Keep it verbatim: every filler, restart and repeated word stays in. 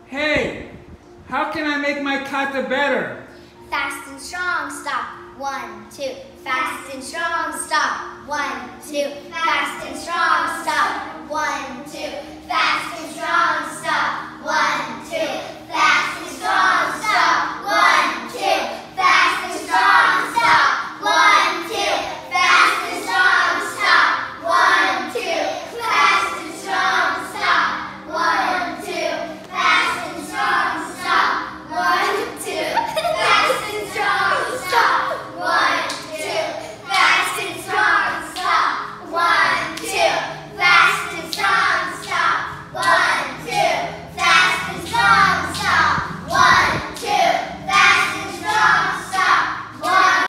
Hey, how can I make my kata better? Fast and strong, stop. One, two. Fast and strong, stop. One, two. Fast and strong, stop. One,